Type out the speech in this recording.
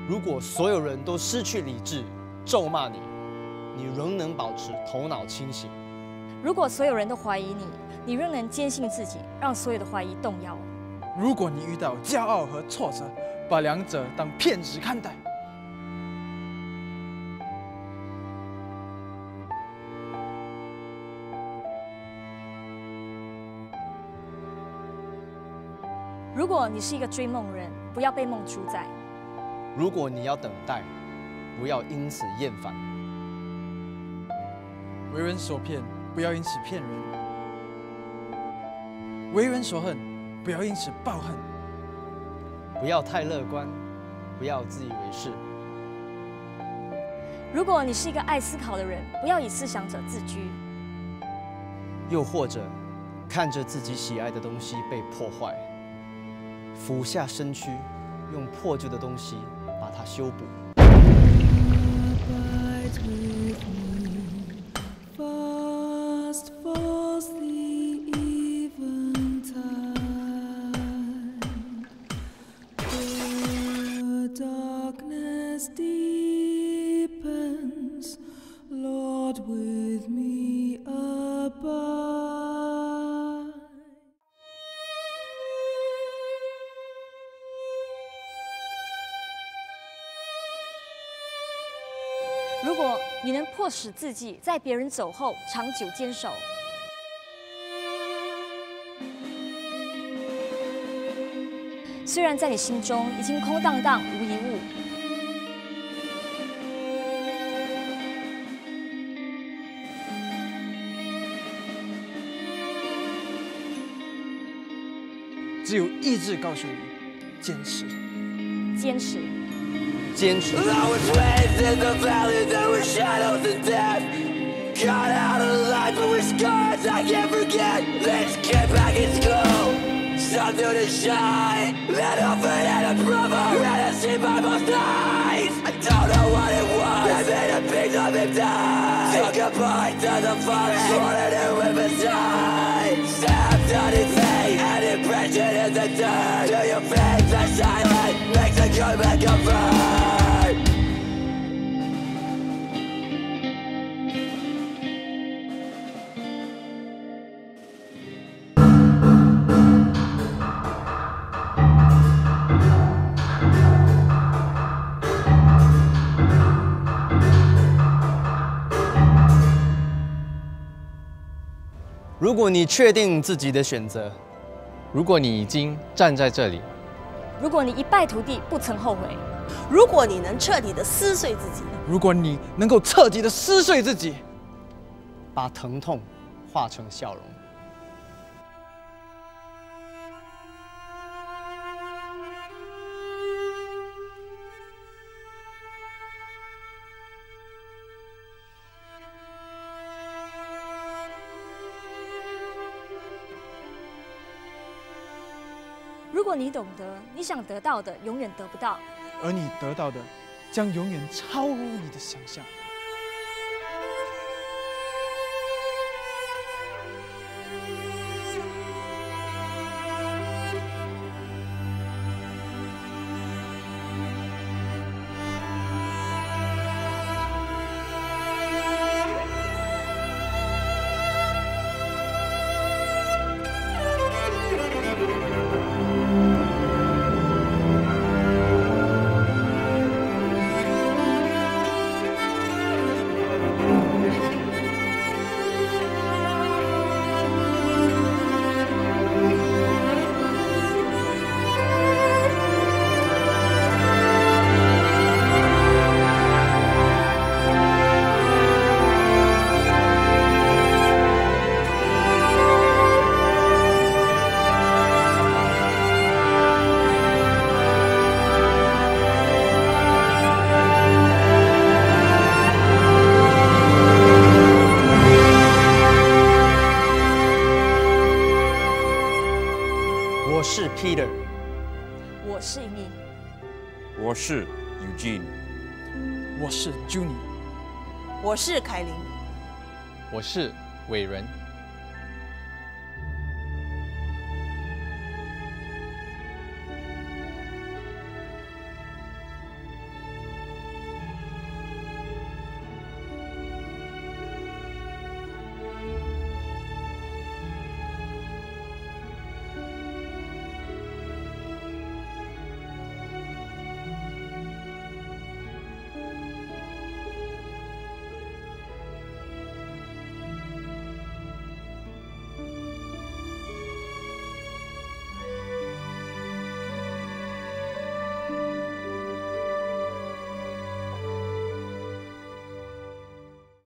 如果所有人都失去理智，咒骂你，你仍能保持头脑清醒； 如果所有人都怀疑你，你仍能坚信自己，让所有的怀疑动摇。 如果你遇到骄傲和挫折，把两者当骗子看待。 如果你是一个追梦人，不要被梦主宰； 如果你要等待，不要因此厌烦； 为人所骗，不要因此骗人；为人所恨，不要因此抱恨； 不要太乐观，不要自以为是； 如果你是一个爱思考的人，不要以思想者自居； 又或者看着自己喜爱的东西被破坏，俯下身躯，用破旧的东西把它修补。 如果你能迫使自己在别人走后长久坚守，虽然在你心中已经空荡荡无一物， 只有意志告诉你，坚持， 坚持。 坚持。 I was raised in the valley, there were shadows and death. Got out alive, but with scars I can't forget. Let's get back in school, something to shine. Let off and a brother, and I see by both eyes. I don't know what it was, I made a piece of him die. Took a bite to the forest, wanted to live inside. Stabbed on his face, an impression in the dirt. To your face, the silence makes a good man convert. 如果你确定自己的选择， 如果你已经站在这里， 如果你一败涂地不曾后悔， 如果你能彻底的撕碎自己， 如果你能够彻底的撕碎自己， 把疼痛化成笑容。 如果你懂得，你想得到的永远得不到， 而你得到的将永远超乎你的想象。 我是 Peter， 我是你， 我是 Eugene， 我是 Junie， 我是凯琳， 我是伟人。